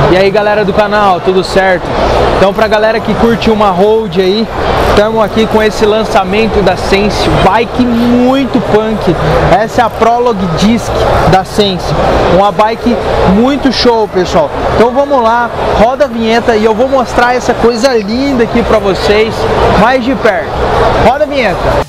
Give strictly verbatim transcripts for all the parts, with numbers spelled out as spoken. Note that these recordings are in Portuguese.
E aí galera do canal, tudo certo? Então pra galera que curte uma road aí, estamos aqui com esse lançamento da Sense, bike muito punk. Essa é a Prologue Disc da Sense, uma bike muito show, pessoal. Então vamos lá, roda a vinheta e eu vou mostrar essa coisa linda aqui pra vocês mais de perto. Roda a vinheta.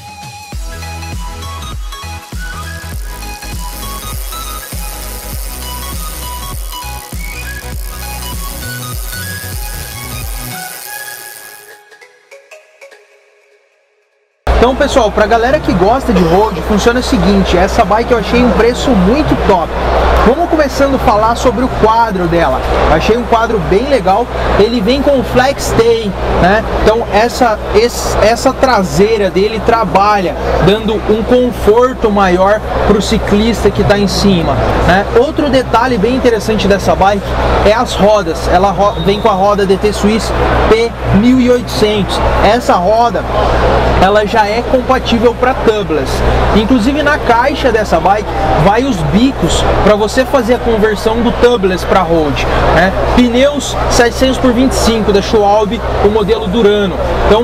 Então pessoal, pra galera que gosta de road, funciona o seguinte, essa bike eu achei um preço muito top. Vamos começando a falar sobre o quadro dela. Eu achei um quadro bem legal, ele vem com o flex stay, né? Então essa, esse, essa traseira dele trabalha, dando um conforto maior para o ciclista que está em cima, né? Outro detalhe bem interessante dessa bike é as rodas. Ela ro vem com a roda D T Swiss P mil e oitocentos. Essa roda, ela já é compatível para tubeless. Inclusive na caixa dessa bike vai os bicos para você fazer a conversão do tubeless para road, né? Pneus setecentos por vinte e cinco da Schwalbe, o modelo Durano. Então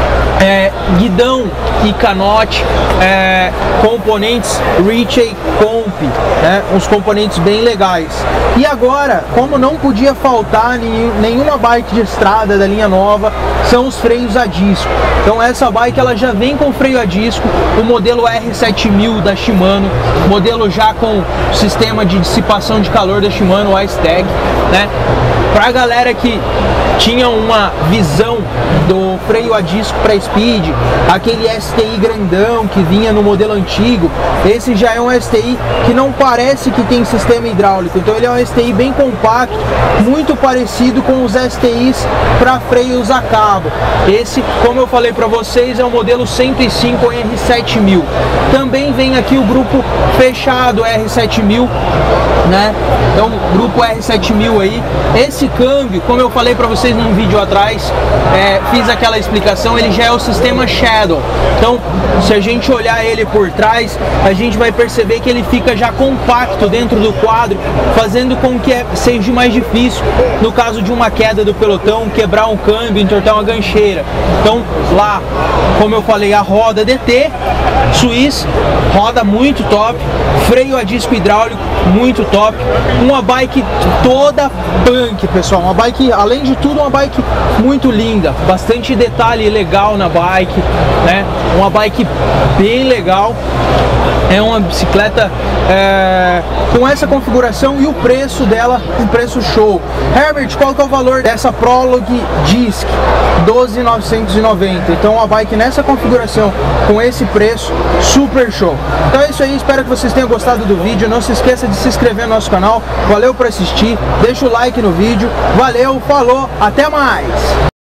é, guidão e canote, é, componentes Ritchey Comp, né? Uns componentes bem legais. E agora, como não podia faltar nenhuma bike de estrada da linha nova, são os freios a disco. Então essa bike ela já vem com freio a disco, o modelo R sete mil da Shimano, modelo já com sistema de dissipação de calor da Shimano, o I-Stag, né? Pra galera que tinha uma visão do freio a disco para speed, aquele S T I grandão que vinha no modelo antigo, esse já é um S T I que não parece que tem sistema hidráulico, então ele é um S T I bem compacto, muito parecido com os S T Is para freios a cabo. Esse, como eu falei para vocês, é o modelo cento e cinco R sete mil. Também vem aqui o grupo fechado R sete mil, né? Então, grupo R sete mil aí. Esse câmbio, como eu falei para vocês num vídeo atrás, é, fiz aquela explicação, ele já é o sistema Shadow. Então, se a gente olhar ele por trás, a gente vai perceber que ele fica já compacto dentro do quadro, fazendo com que seja mais difícil, no caso de uma queda do pelotão, quebrar um câmbio, entortar uma gancheira. Então, lá, como eu falei, a roda D T Swiss, roda muito top, freio a disco hidráulico muito top, uma bike toda punk, pessoal, uma bike, além de tudo, uma bike muito linda, bastante detalhe legal na bike, né? Uma bike bem legal. É uma bicicleta é, com essa configuração e o preço dela, um preço show. Herbert, qual que é o valor dessa Prologue Disc? doze mil novecentos e noventa. Então uma bike nessa configuração, com esse preço, super show. Então é isso aí, espero que vocês tenham gostado do vídeo. Não se esqueça de se inscrever no nosso canal. Valeu por assistir, deixa o like no vídeo. Valeu, falou, até mais!